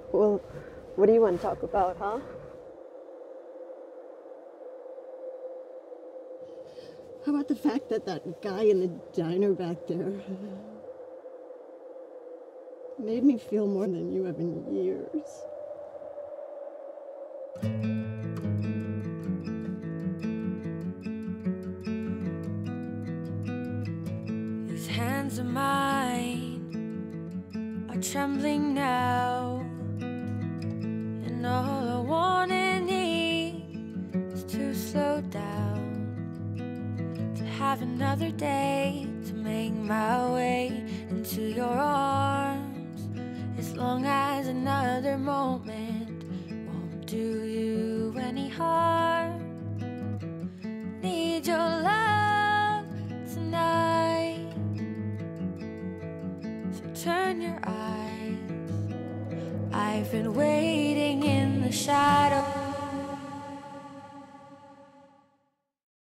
Well, what do you want to talk about, huh? How about the fact that that guy in the diner back there made me feel more than you have in years? These hands of mine are trembling now, and all I want and need is to slow down, to have another day, to make my way into your arms, as long as another moment won't do you any harm. Need your love tonight, so turn your eyes. I've been waiting